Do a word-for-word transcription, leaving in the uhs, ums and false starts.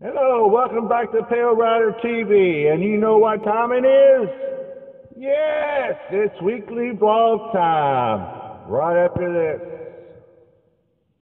Hello, welcome back to PaleriderTV, and you know what time it is? Yes, it's weekly vlog time, right after this.